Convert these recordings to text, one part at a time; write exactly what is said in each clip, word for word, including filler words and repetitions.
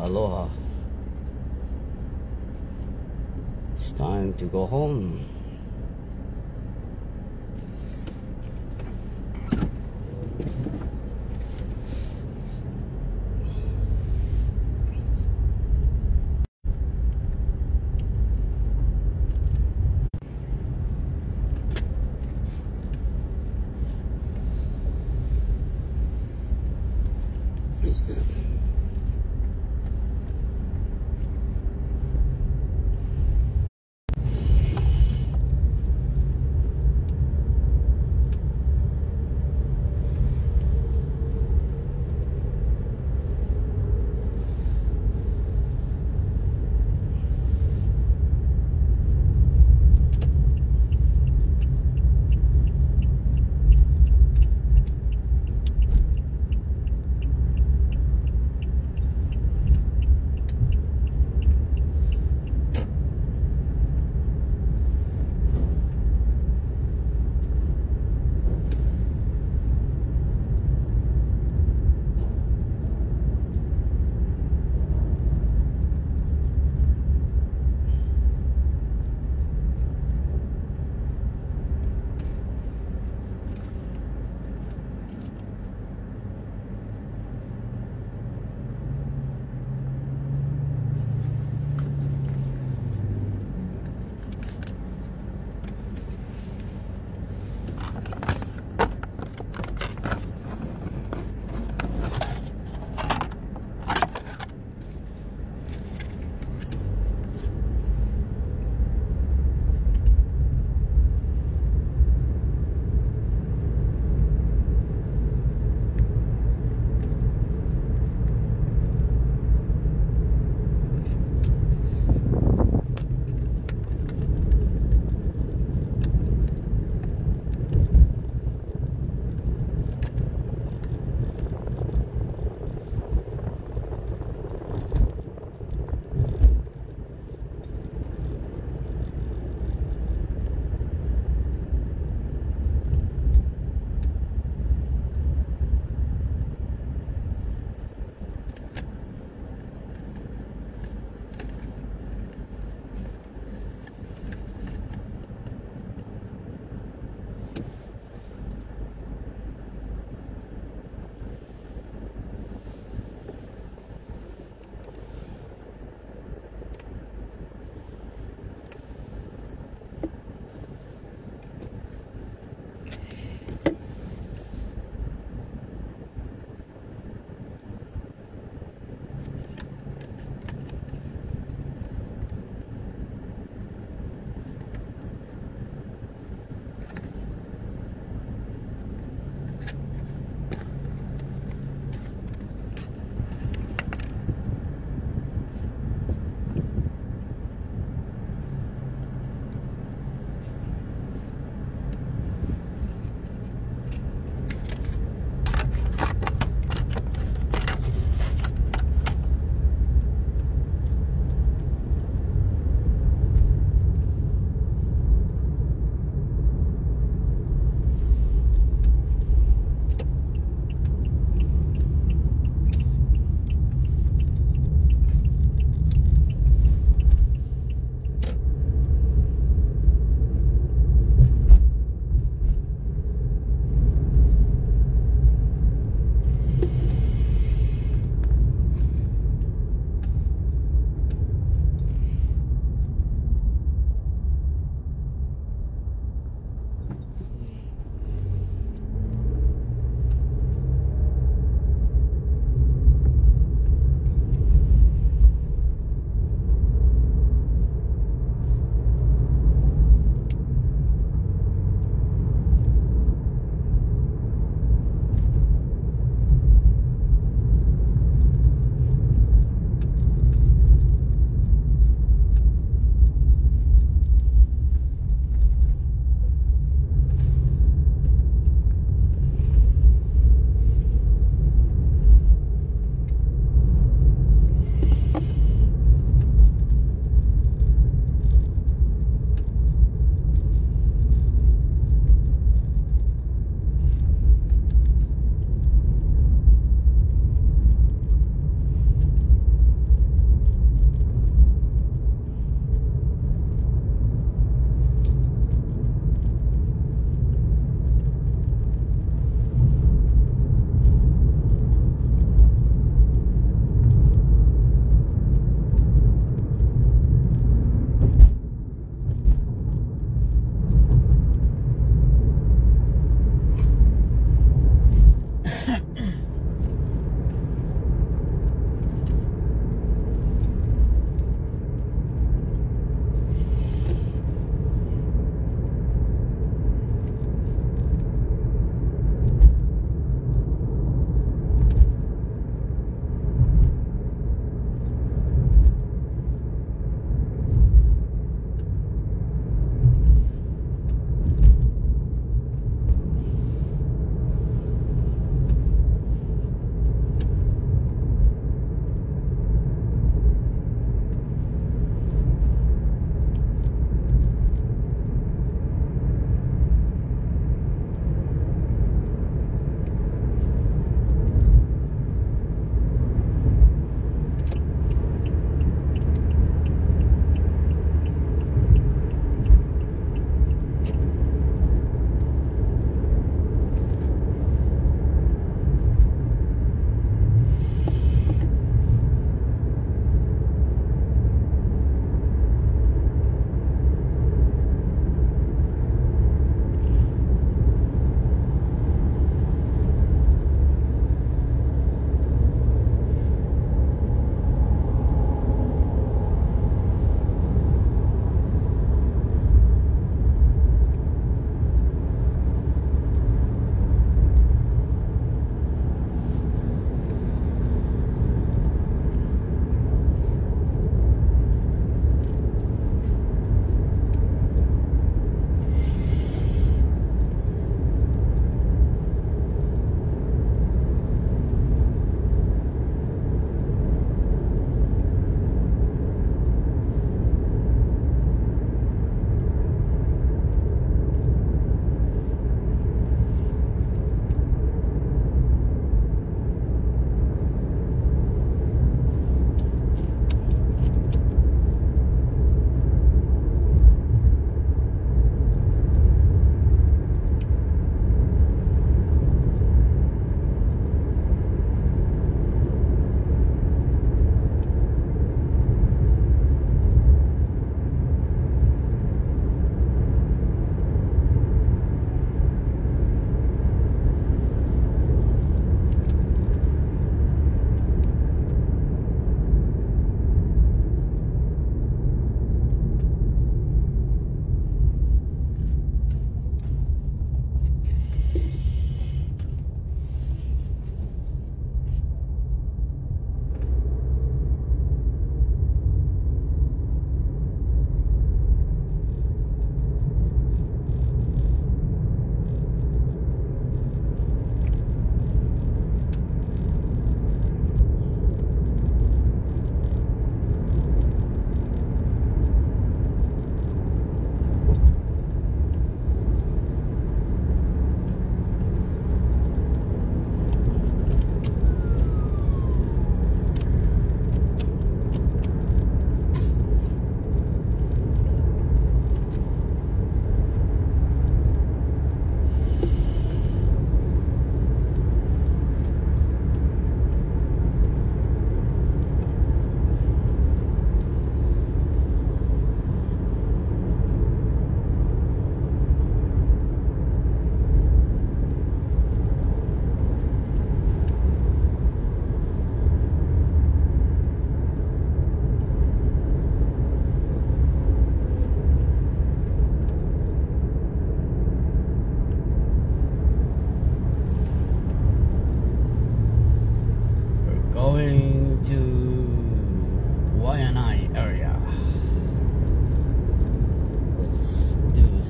aloha. It's time to go home.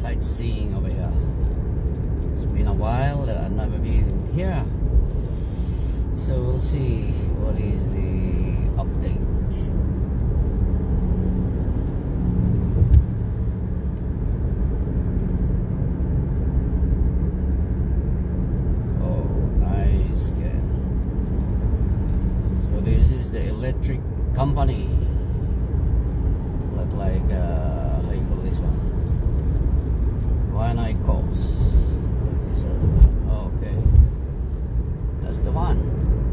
sightseeing over here. It's been a while that I've never been here, so we'll see what is the update. Electric company. Look like uh, how you call this one? Waianae calls. Oh, okay, that's the one.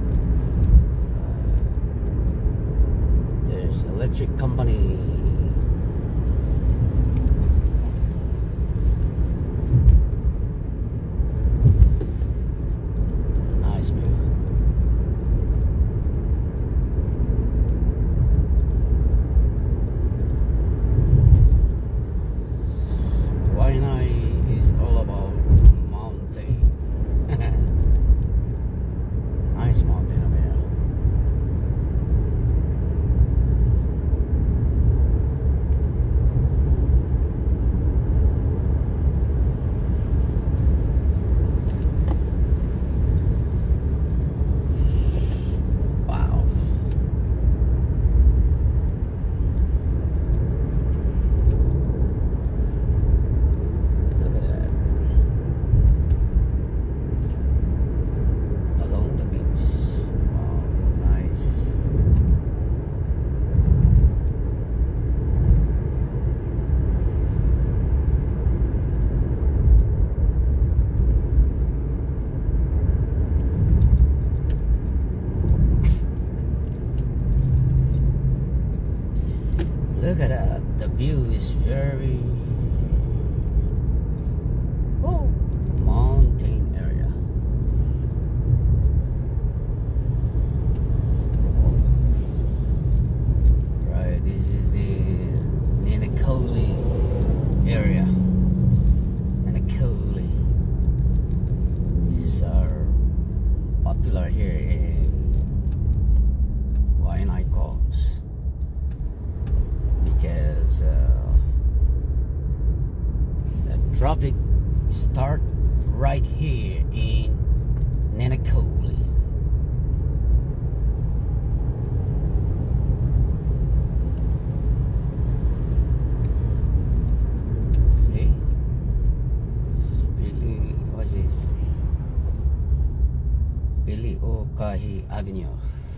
Uh, there's electric company. Nice view. Look at that, the view is very oh, mountain area. Right, this is the Kapolei area. Kapolei. These are popular here in Waianae calls. Because uh, the traffic start right here in Kapolei. See, it's really what's this? Billy Okahi Avenue,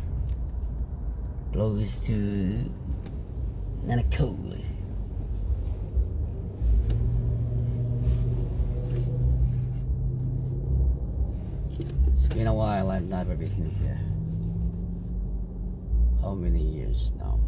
close to Kapolei. It's been a while, I've never been here. How many years now?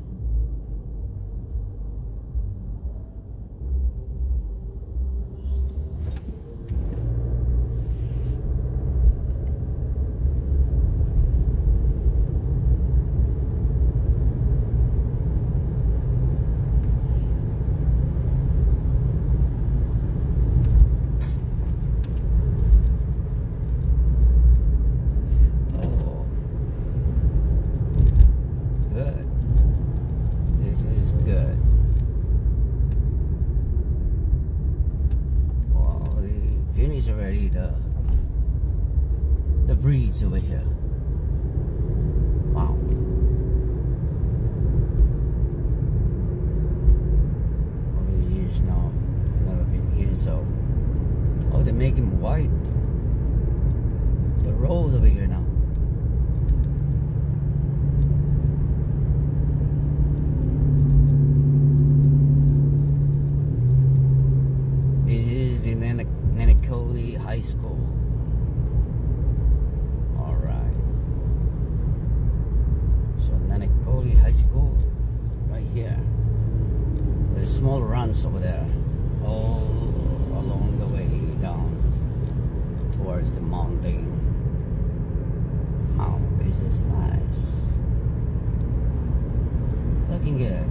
Already the the breeze over here. Wow. How many years now? I've never been here, so oh, they're making white the road over here now. This is the Kapolei High School. All right. So Kapolei High School, right here. There's small runs over there, all along the way down towards the mountain. Oh, this is nice. Looking good.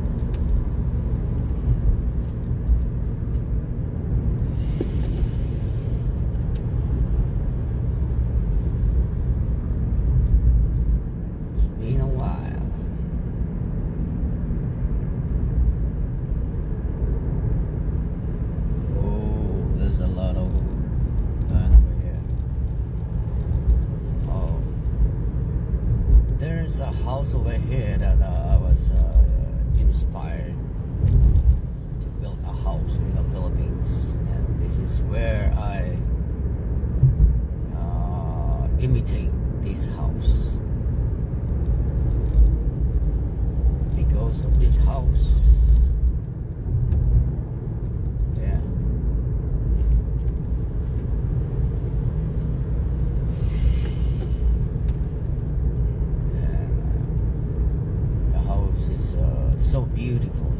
Oh, right here that uh, I was uh, inspired to build a house in the Philippines, and this is where I uh, imitate this house. Because of this house, yeah. So beautiful.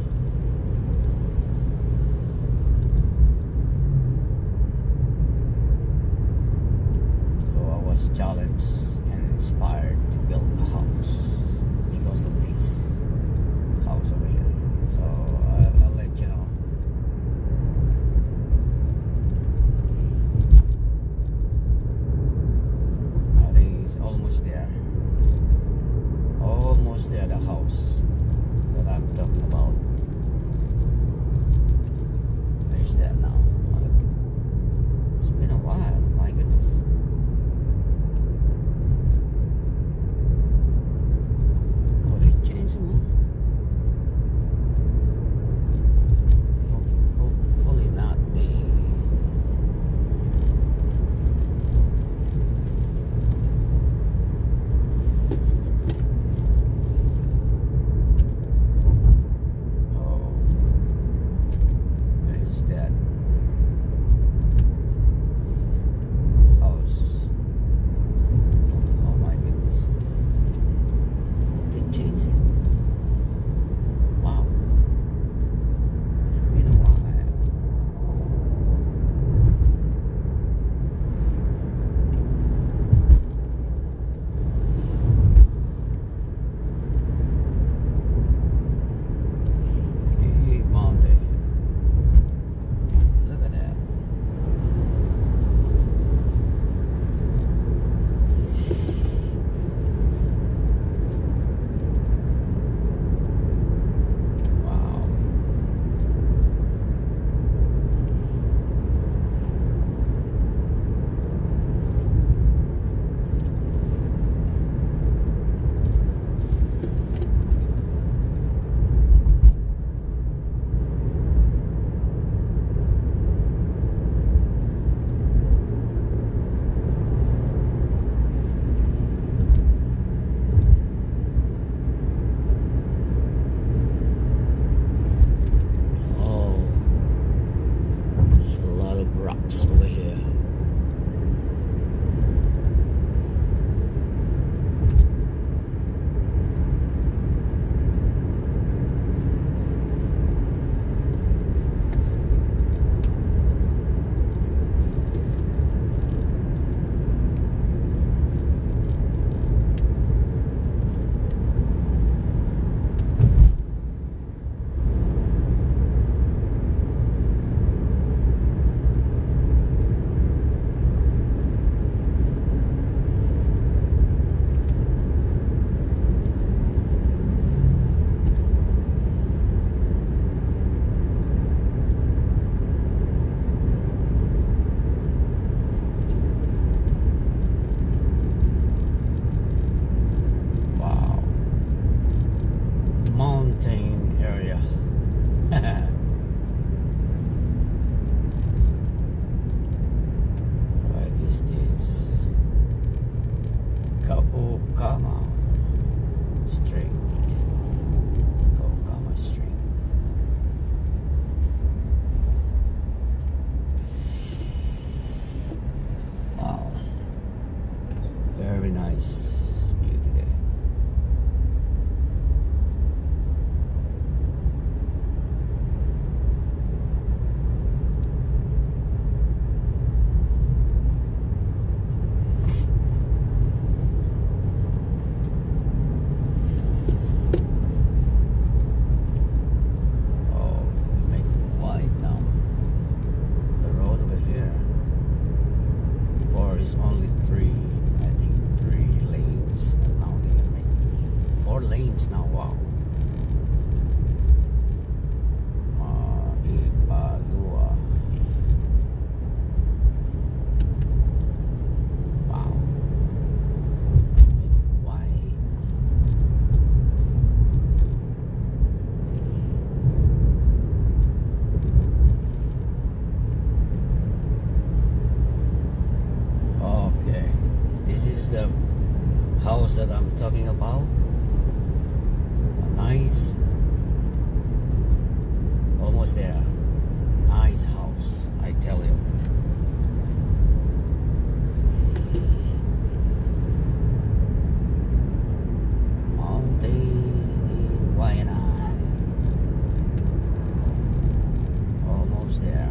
So I was challenged and inspired to build a house because of this house over here. So I, I'll let you know. I think it's almost there. Almost there, the house that I'm talking about. Where's that now? It's been a while, my goodness. Oh, they changed them, huh? Ho- Hopefully not. They over here. talking about. A nice, almost there. Nice house, I tell you. Mountain Waianae. Almost there.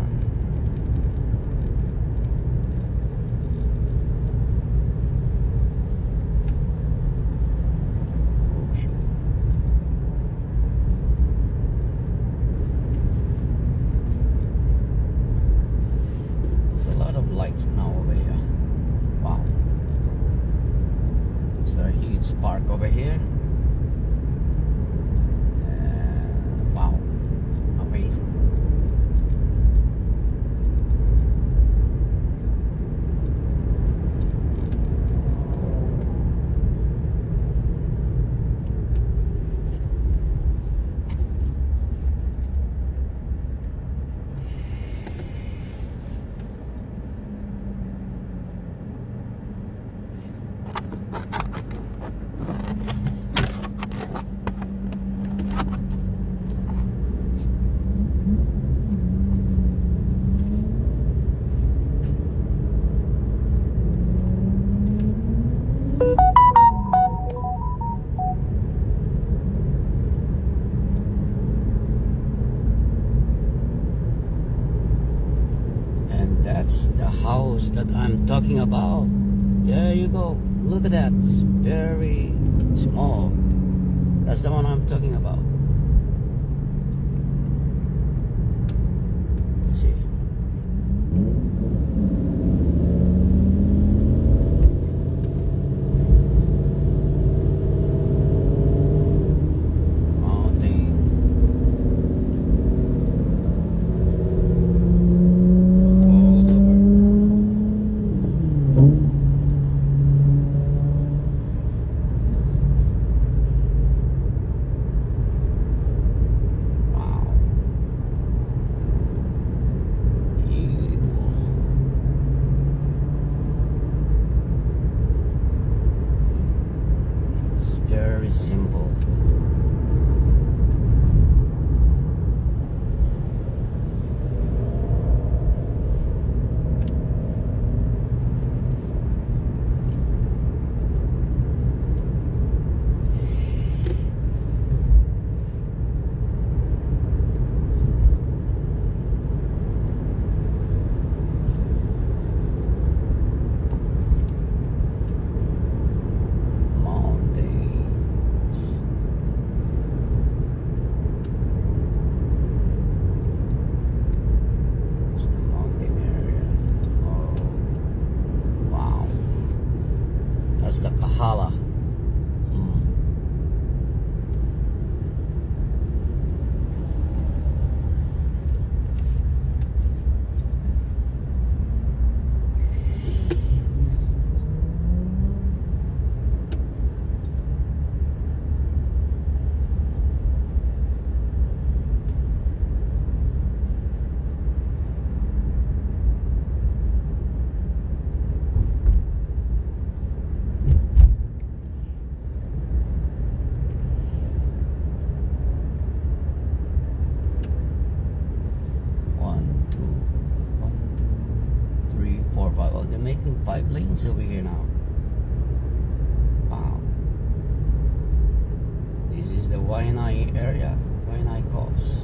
Lights now over here. Wow. So a huge park over here. Uh, wow. Amazing. That's the house that I'm talking about. There you go. Look at that. It's very small. That's the one I'm talking about. Let's see. Very simple. The Kahala. Mm. Oh, they're making five lanes over here now. Wow. This is the Waianae area, Waianae Coast.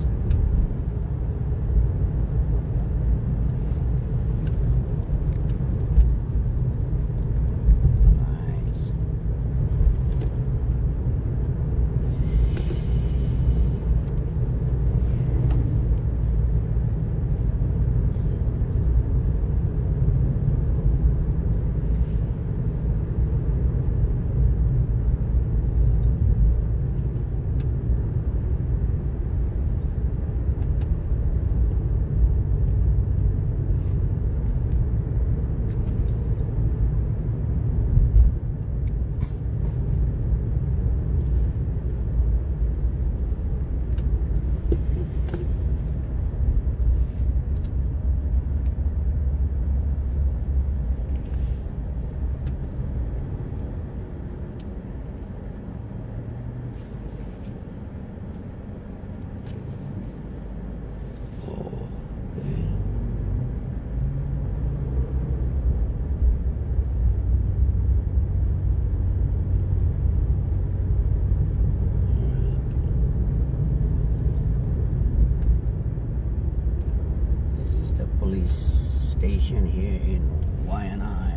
police station here in Waianae.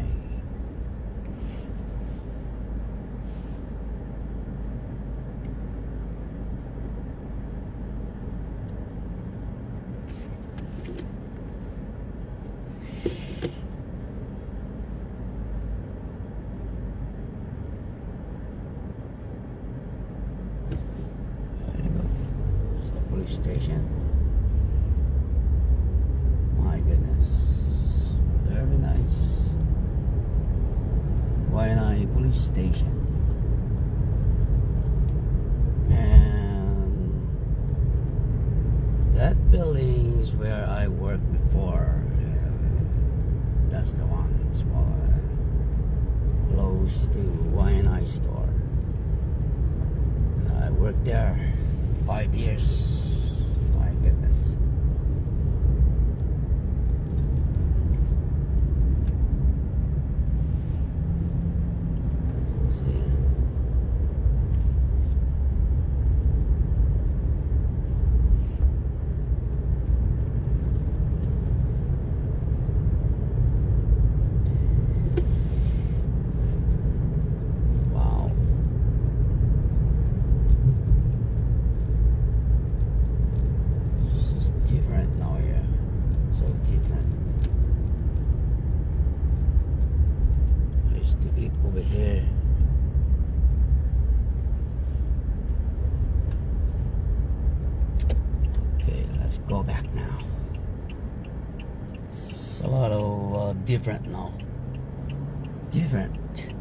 Police station. My goodness, very nice. Waianae police station, and that building is where I worked before. That's the one, smaller, close to Waianae store. I worked there five years. My goodness. See. Wow. Different now here, so different. I used to eat over here. Okay, let's go back now. It's a lot of uh, different now. Different.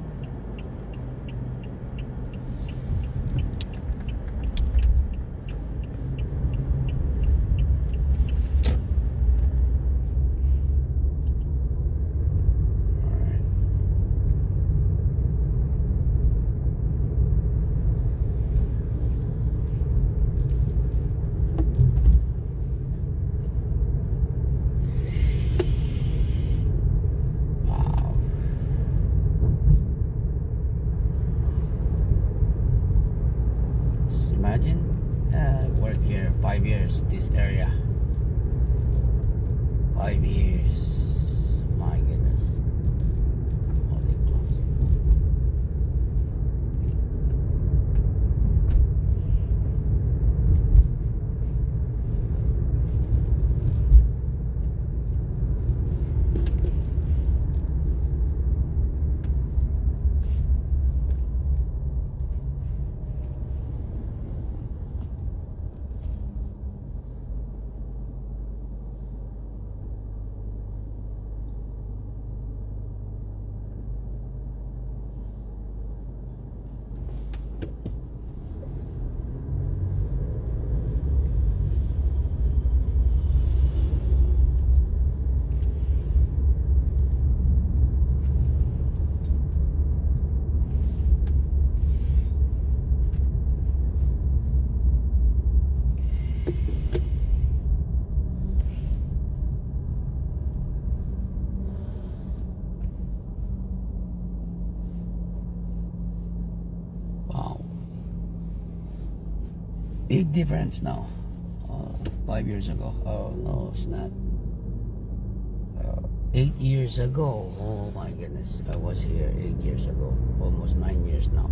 Imagine, uh, I work here five years, this area. Five years. My goodness. Holy close. Big difference now. Uh, five years ago. Oh no, it's not. Uh, eight years ago. Oh my goodness, I was here eight years ago. Almost nine years now.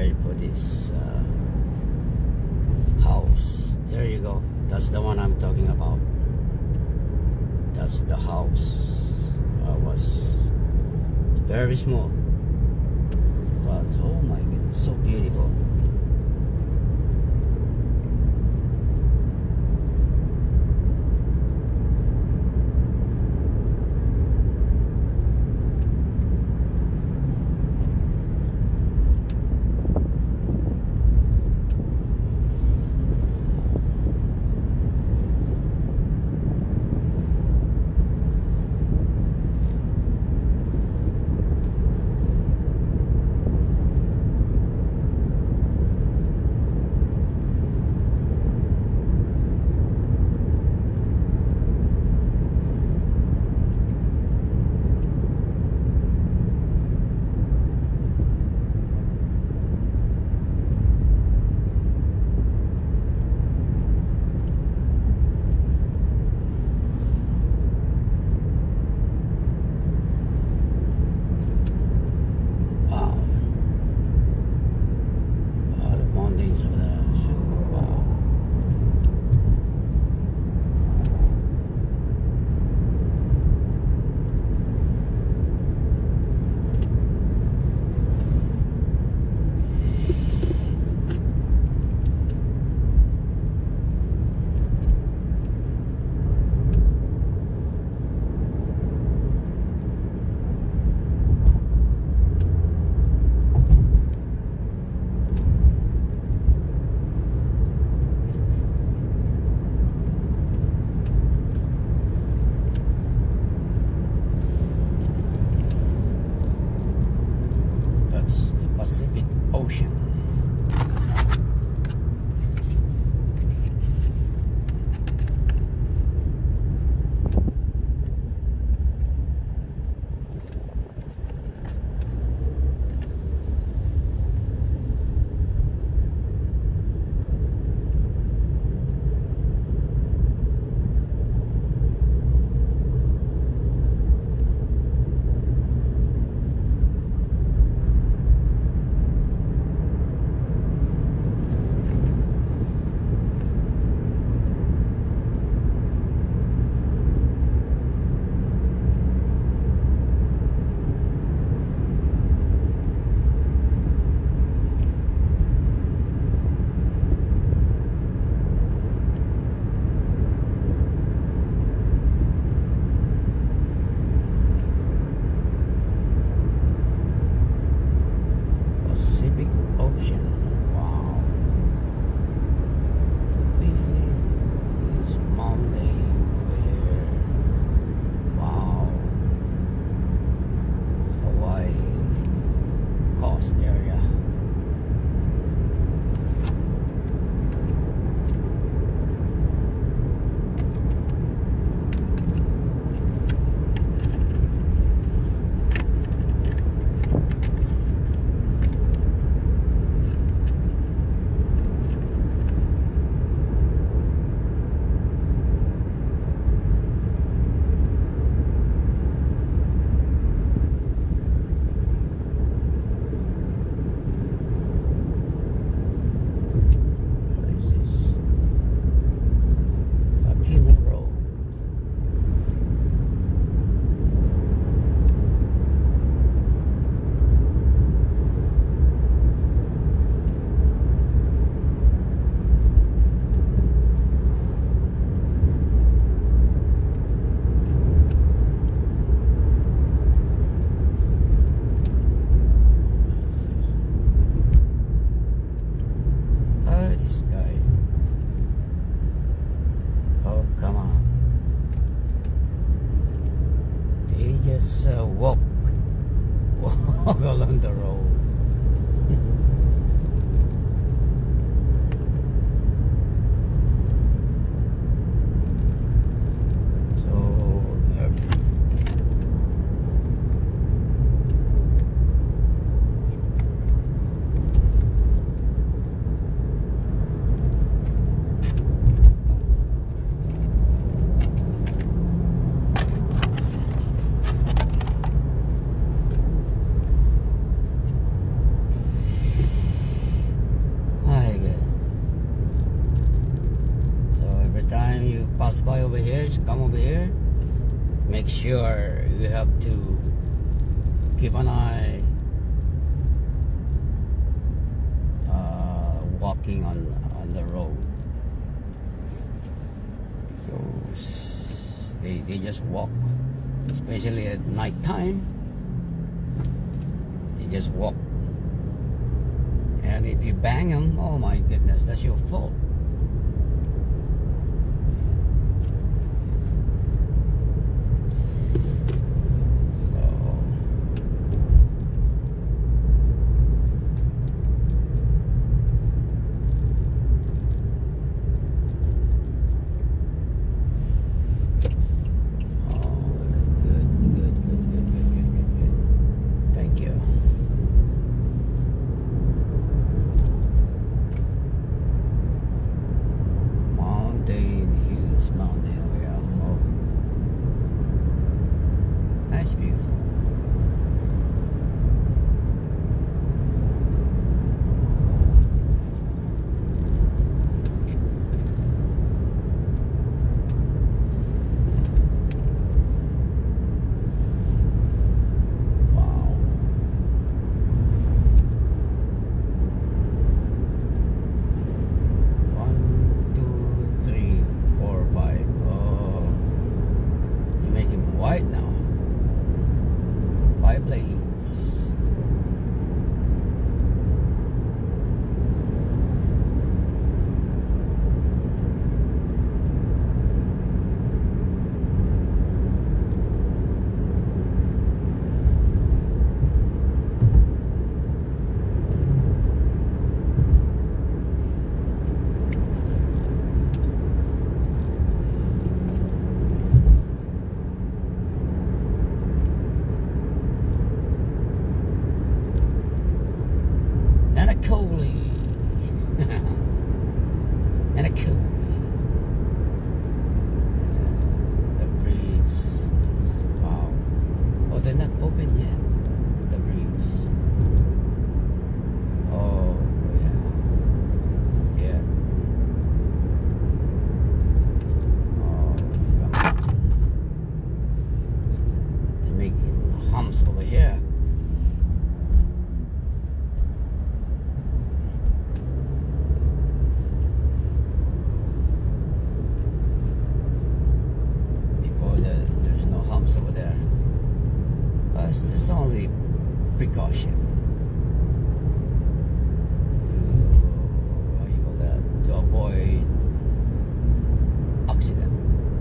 decided for this uh, house. There you go. That's the one I'm talking about. That's the house. I was very small, but oh my goodness, so beautiful. just uh, walk, walk along the road. make sure you have to keep an eye uh, walking on on the road, because they, they just walk, especially at night time. They just walk, and if you bang them, oh my goodness, that's your fault. Kapolei and a Kapolei. The bridge is, wow. Oh, they're not open yet. The bridge. Oh yeah, not yet. Oh, they're making humps over here. Over there, but it's just only precaution to, what you call that, to avoid accident.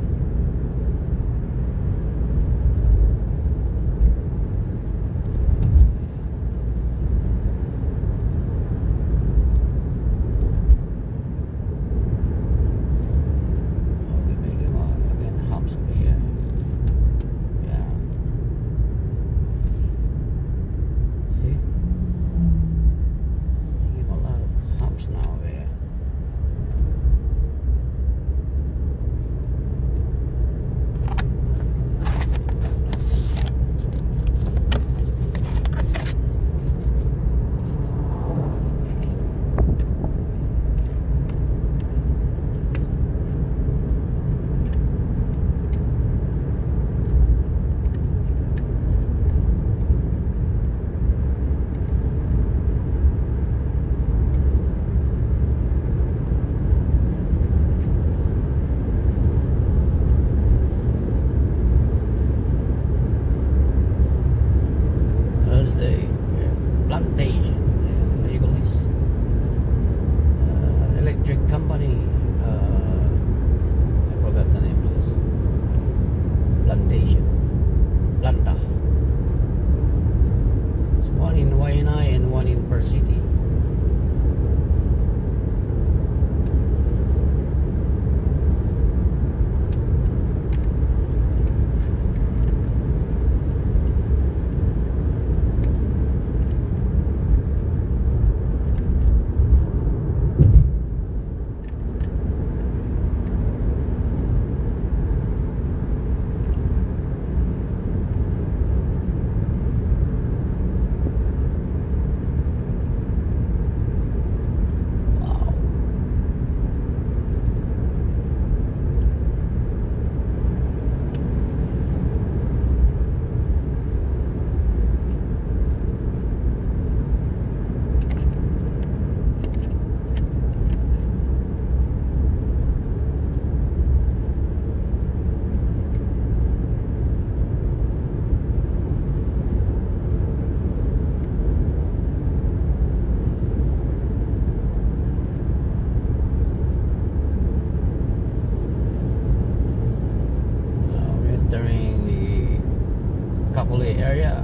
Oh, they're making uh, again humps over here. See? Kapolei area.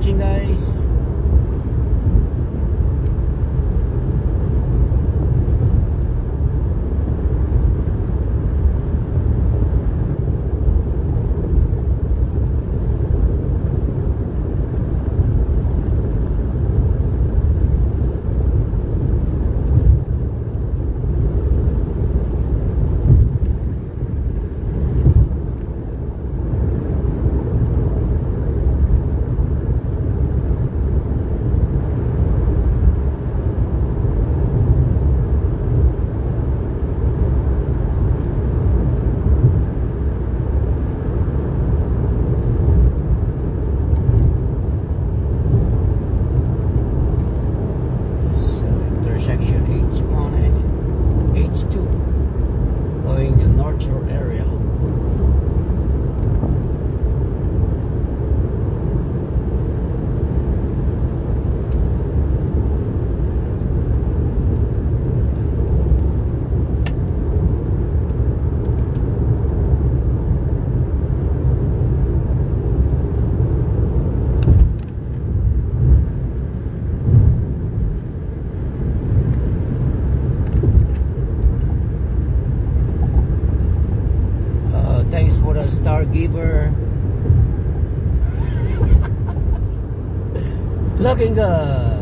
watching, guys. Star giver. Looking good.